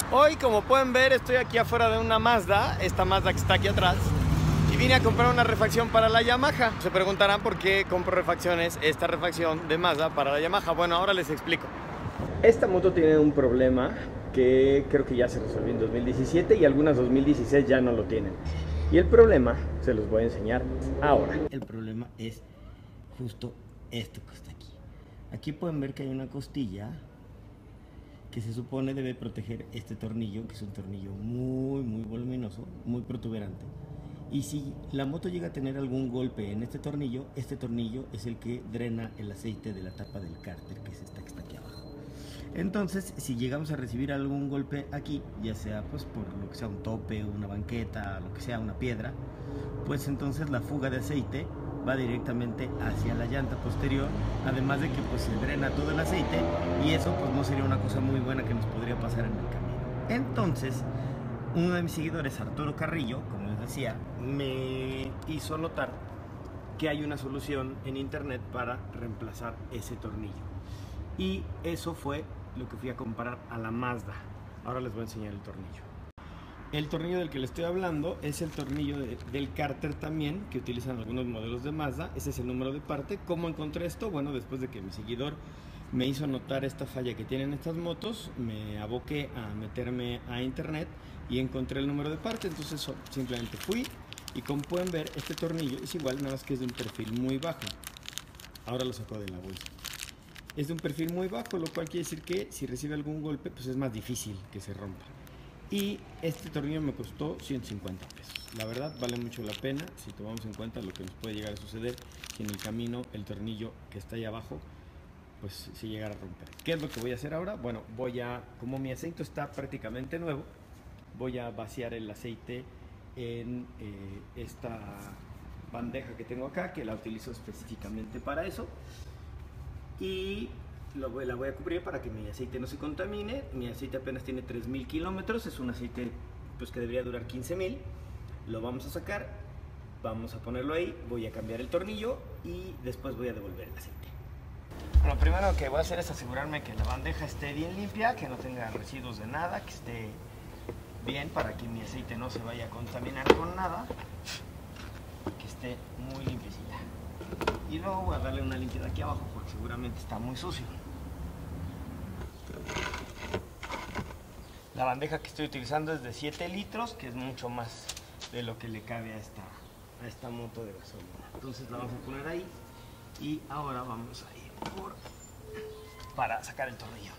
Hoy, como pueden ver, estoy aquí afuera de una Mazda, esta Mazda que está aquí atrás, y vine a comprar una refacción para la Yamaha. Se preguntarán por qué compro refacciones, esta refacción de Mazda para la Yamaha. Bueno, ahora les explico. Esta moto tiene un problema que creo que ya se resolvió en 2017 y algunas 2016 ya no lo tienen. Y el problema se los voy a enseñar ahora. El problema es justo esto que está aquí. Aquí pueden ver que hay una costilla que se supone debe proteger este tornillo, que es un tornillo muy voluminoso, muy protuberante. Y si la moto llega a tener algún golpe en este tornillo es el que drena el aceite de la tapa del cárter, que es esta que está aquí abajo. Entonces, si llegamos a recibir algún golpe aquí, ya sea pues por lo que sea un tope, una banqueta, lo que sea, una piedra, pues entonces la fuga de aceite va directamente hacia la llanta posterior, además de que pues se drena todo el aceite y eso pues no sería una cosa muy buena que nos podría pasar en el camino. Entonces, uno de mis seguidores, Arturo Carrillo, como les decía, me hizo notar que hay una solución en internet para reemplazar ese tornillo. Y eso fue lo que fui a comparar a la Mazda. Ahora les voy a enseñar el tornillo. El tornillo del que les estoy hablando es el tornillo del cárter también, que utilizan algunos modelos de Mazda. Ese es el número de parte. ¿Cómo encontré esto? Bueno, después de que mi seguidor me hizo notar esta falla que tienen estas motos, me aboqué a meterme a internet y encontré el número de parte. Entonces simplemente fui y como pueden ver, este tornillo es igual, nada más que es de un perfil muy bajo. Ahora lo saco de la bolsa. Es de un perfil muy bajo, lo cual quiere decir que si recibe algún golpe, pues es más difícil que se rompa. Y este tornillo me costó 150 pesos. La verdad vale mucho la pena si tomamos en cuenta lo que nos puede llegar a suceder si en el camino el tornillo que está ahí abajo pues se llegara a romper. ¿Qué es lo que voy a hacer ahora? Bueno, como mi aceite está prácticamente nuevo, voy a vaciar el aceite en esta bandeja que tengo acá, que la utilizo específicamente para eso. Y la voy a cubrir para que mi aceite no se contamine. Mi aceite apenas tiene 3000 kilómetros, es un aceite pues que debería durar 15000. Lo vamos a sacar, vamos a ponerlo ahí, voy a cambiar el tornillo y después voy a devolver el aceite. Lo primero que voy a hacer es asegurarme que la bandeja esté bien limpia, que no tenga residuos de nada, que esté bien para que mi aceite no se vaya a contaminar con nada, que esté muy limpiecita. Y luego voy a darle una limpieza aquí abajo porque seguramente está muy sucio. La bandeja que estoy utilizando es de 7 litros, que es mucho más de lo que le cabe a esta moto de gasolina. Entonces la vamos a poner ahí y ahora vamos a ir para sacar el tornillo.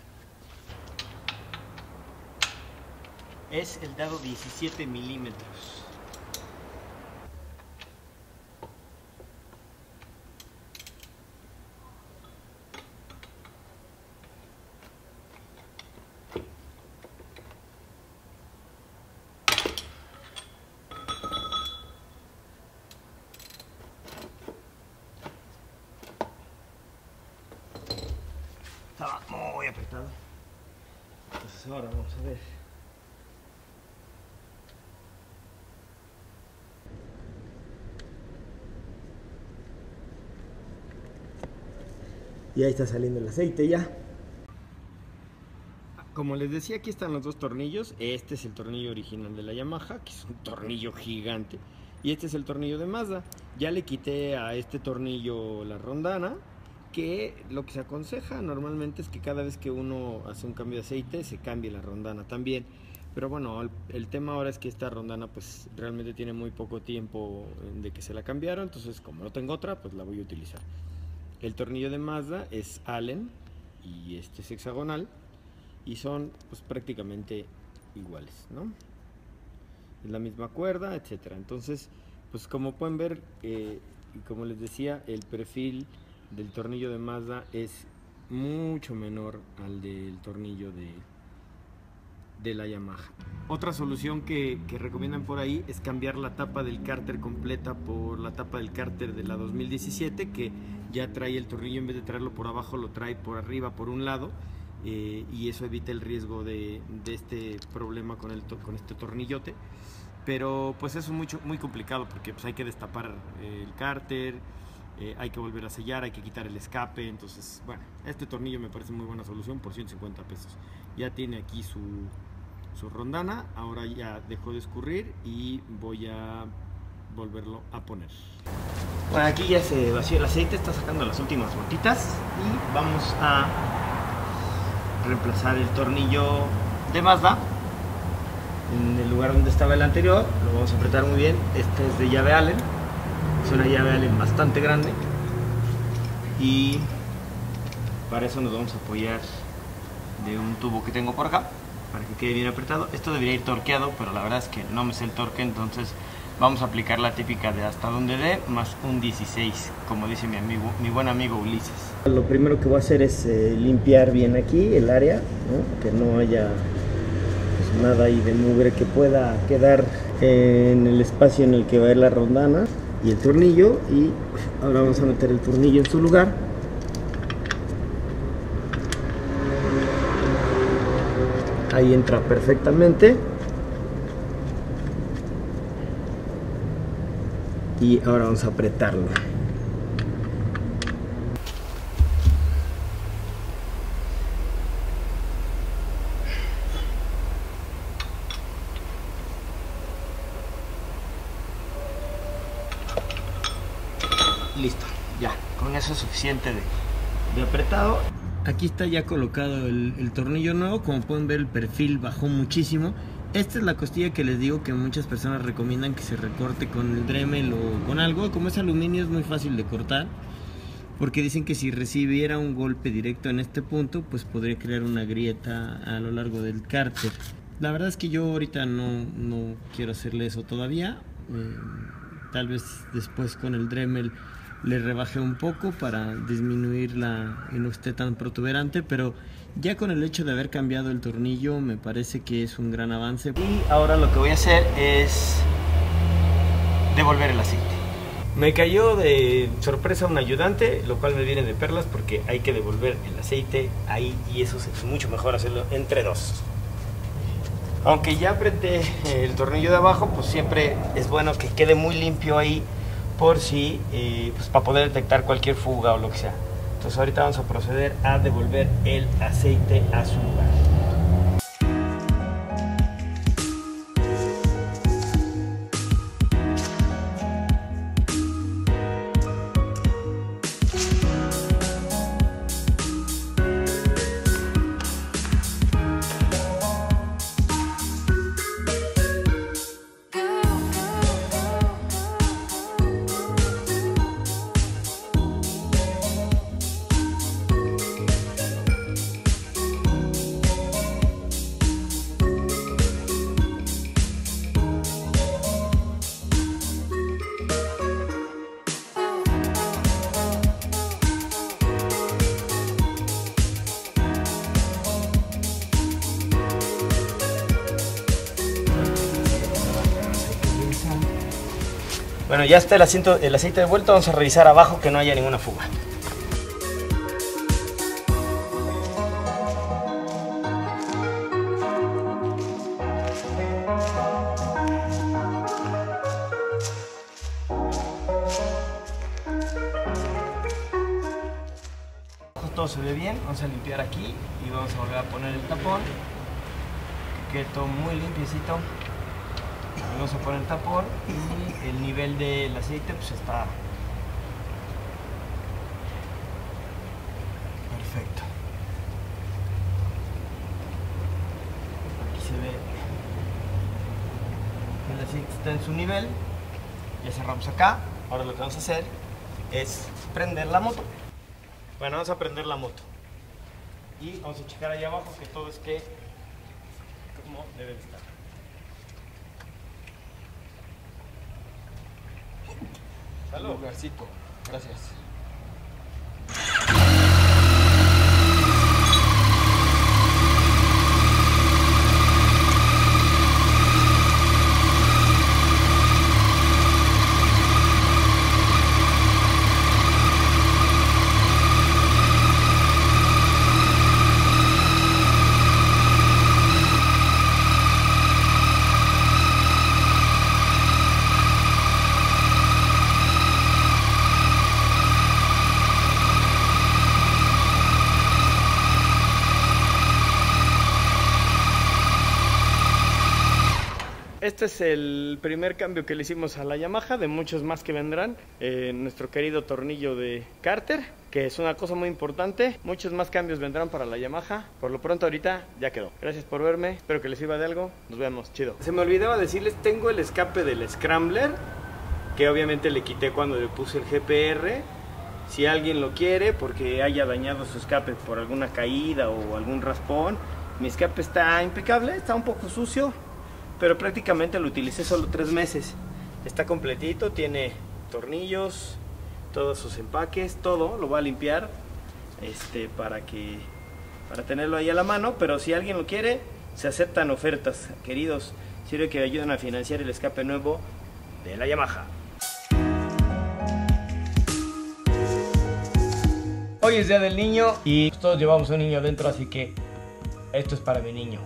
Es el dado 17 milímetros. Estaba muy apretado. Entonces ahora vamos a ver. Y ahí está saliendo el aceite ya. Como les decía, aquí están los dos tornillos. Este es el tornillo original de la Yamaha, que es un tornillo gigante. Y este es el tornillo de Mazda. Ya le quité a este tornillo la rondana, que lo que se aconseja normalmente es que cada vez que uno hace un cambio de aceite se cambie la rondana también. Pero bueno, el tema ahora es que esta rondana pues realmente tiene muy poco tiempo de que se la cambiaron, entonces como no tengo otra pues la voy a utilizar. El tornillo de Mazda es Allen y este es hexagonal y son pues prácticamente iguales, ¿no? Es la misma cuerda, etcétera. Entonces pues como pueden ver, y como les decía, el perfil del tornillo de Mazda es mucho menor al del tornillo de la Yamaha. Otra solución que recomiendan por ahí es cambiar la tapa del cárter completa por la tapa del cárter de la 2017, que ya trae el tornillo, en vez de traerlo por abajo lo trae por arriba, por un lado, y eso evita el riesgo de este problema con este tornillote. Pero pues eso es muy complicado porque pues hay que destapar el cárter, hay que volver a sellar, hay que quitar el escape. Entonces bueno, este tornillo me parece muy buena solución por 150 pesos. Ya tiene aquí su rondana. Ahora ya dejó de escurrir y voy a volverlo a poner. Bueno, aquí ya se vació el aceite, está sacando las últimas gotitas y vamos a reemplazar el tornillo de Mazda en el lugar donde estaba el anterior. Lo vamos a apretar muy bien. Esta es de llave Allen, es una llave Allen bastante grande y para eso nos vamos a apoyar de un tubo que tengo por acá para que quede bien apretado. Esto debería ir torqueado, pero la verdad es que no me sé el torque, entonces vamos a aplicar la típica de hasta donde dé más un 16, como dice mi buen amigo Ulises. Lo primero que voy a hacer es limpiar bien aquí el área, ¿no? Que no haya pues, nada ahí de mugre que pueda quedar en el espacio en el que va a ir la rondana y el tornillo. Y ahora vamos a meter el tornillo en su lugar. Ahí entra perfectamente. Y ahora vamos a apretarlo. Listo, ya, con eso es suficiente de apretado. Aquí está ya colocado el tornillo nuevo. Como pueden ver, el perfil bajó muchísimo. Esta es la costilla que les digo que muchas personas recomiendan que se recorte con el Dremel o con algo. Como es aluminio, es muy fácil de cortar, porque dicen que si recibiera un golpe directo en este punto, pues podría crear una grieta a lo largo del cárter. La verdad es que yo ahorita no quiero hacerle eso todavía. Tal vez después con el Dremel le rebajé un poco para disminuir y no esté tan protuberante, pero ya con el hecho de haber cambiado el tornillo me parece que es un gran avance. Y ahora lo que voy a hacer es devolver el aceite. Me cayó de sorpresa un ayudante, lo cual me viene de perlas porque hay que devolver el aceite ahí y eso es mucho mejor hacerlo entre dos. Aunque ya apreté el tornillo de abajo, pues siempre es bueno que quede muy limpio ahí por si, pues para poder detectar cualquier fuga o lo que sea. Entonces ahorita vamos a proceder a devolver el aceite a su lugar. Bueno, ya está el aceite devuelto. Vamos a revisar abajo que no haya ninguna fuga. Todo se ve bien. Vamos a limpiar aquí y vamos a volver a poner el tapón, que quede todo muy limpiecito. Vamos a poner el tapón y el nivel del aceite pues está perfecto. Aquí se ve el aceite está en su nivel. Ya cerramos acá. Ahora lo que vamos a hacer es prender la moto. Bueno, vamos a prender la moto y vamos a checar ahí abajo que todo esté como debe de estar. Salud. Lugarcito, gracias. Este es el primer cambio que le hicimos a la Yamaha, de muchos más que vendrán. Nuestro querido tornillo de cárter, que es una cosa muy importante. Muchos más cambios vendrán para la Yamaha. Por lo pronto ahorita ya quedó. Gracias por verme, espero que les sirva de algo. Nos vemos, chido. Se me olvidaba decirles, tengo el escape del Scrambler, que obviamente le quité cuando le puse el GPR. Si alguien lo quiere porque haya dañado su escape por alguna caída o algún raspón, mi escape está impecable, está un poco sucio, pero prácticamente lo utilicé solo 3 meses. Está completito, tiene tornillos, todos sus empaques, todo lo voy a limpiar para tenerlo ahí a la mano. Pero si alguien lo quiere, se aceptan ofertas, queridos. Sirve que ayuden a financiar el escape nuevo de la Yamaha. Hoy es día del niño y todos llevamos un niño dentro, así que esto es para mi niño.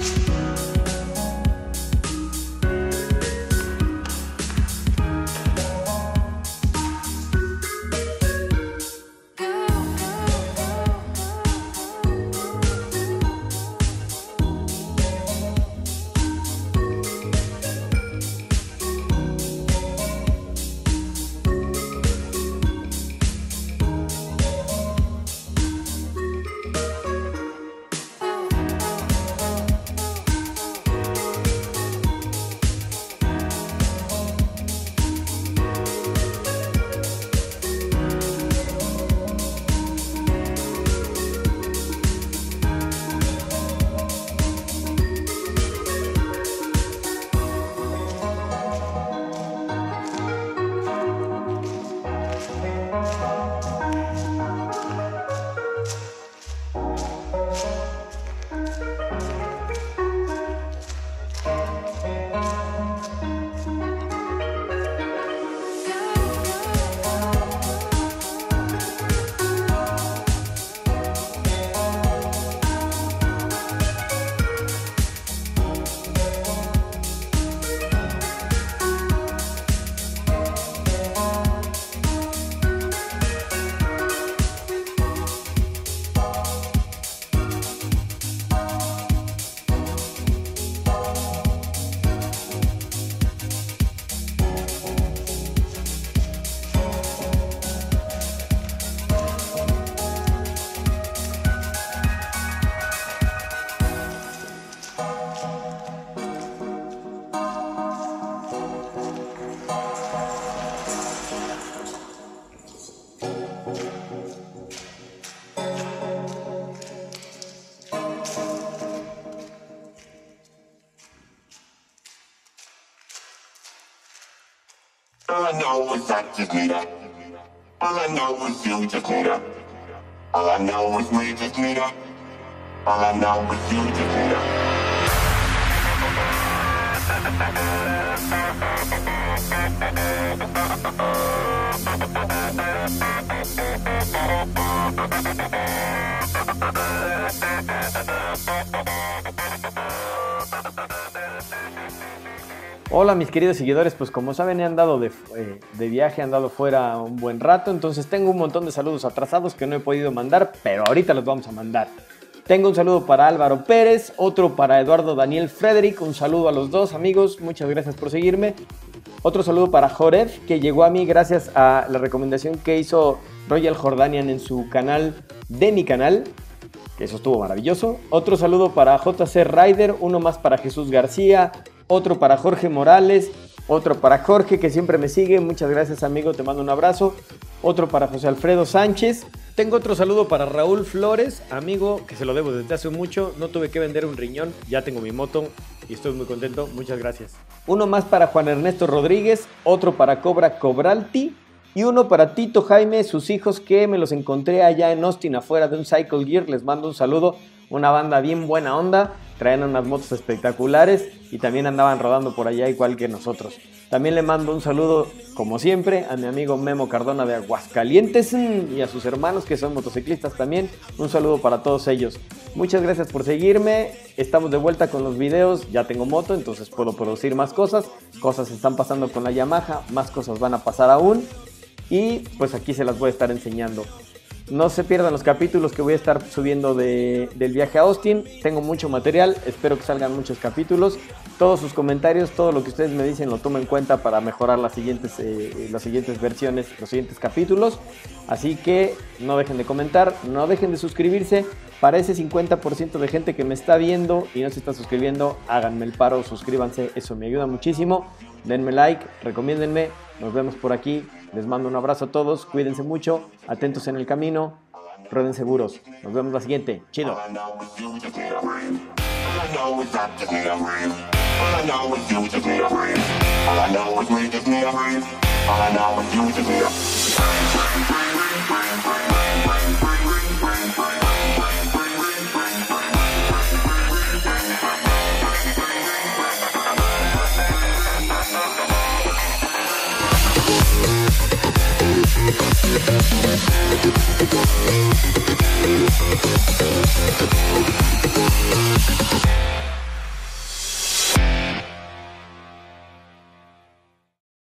All I know is I just need her. All I know is you just need her. All I know is we just need her. All I know is you just need her. Hola mis queridos seguidores, pues como saben he andado de viaje, he andado fuera un buen rato, entonces tengo un montón de saludos atrasados que no he podido mandar, pero ahorita los vamos a mandar. Tengo un saludo para Álvaro Pérez, otro para Eduardo Daniel Frederick, un saludo a los dos amigos, muchas gracias por seguirme. Otro saludo para Joref, que llegó a mí gracias a la recomendación que hizo Royal Jordanian en su canal de mi canal, que eso estuvo maravilloso. Otro saludo para JC Rider, uno más para Jesús García, otro para Jorge Morales, otro para Jorge que siempre me sigue, muchas gracias amigo, te mando un abrazo. Otro para José Alfredo Sánchez. Tengo otro saludo para Raúl Flores, amigo que se lo debo desde hace mucho, no tuve que vender un riñón, ya tengo mi moto y estoy muy contento, muchas gracias. Uno más para Juan Ernesto Rodríguez, otro para Cobra Cobralti y uno para Tito Jaime, sus hijos que me los encontré allá en Austin afuera de un Cycle Gear, les mando un saludo, una banda bien buena onda, traían unas motos espectaculares y también andaban rodando por allá igual que nosotros. También le mando un saludo, como siempre, a mi amigo Memo Cardona de Aguascalientes y a sus hermanos que son motociclistas también. Un saludo para todos ellos. Muchas gracias por seguirme. Estamos de vuelta con los videos. Ya tengo moto, entonces puedo producir más cosas. Cosas están pasando con la Yamaha, más cosas van a pasar aún. Y pues aquí se las voy a estar enseñando. No se pierdan los capítulos que voy a estar subiendo del viaje a Austin. Tengo mucho material, espero que salgan muchos capítulos. Todos sus comentarios, todo lo que ustedes me dicen lo tomo en cuenta para mejorar las siguientes versiones, los siguientes capítulos. Así que no dejen de comentar, no dejen de suscribirse. Para ese 50% de gente que me está viendo y no se está suscribiendo, háganme el paro, suscríbanse, eso me ayuda muchísimo. Denme like, recomiéndenme, nos vemos por aquí. Les mando un abrazo a todos, cuídense mucho, atentos en el camino, rueden seguros. Nos vemos la siguiente. Chido. We'll be right back.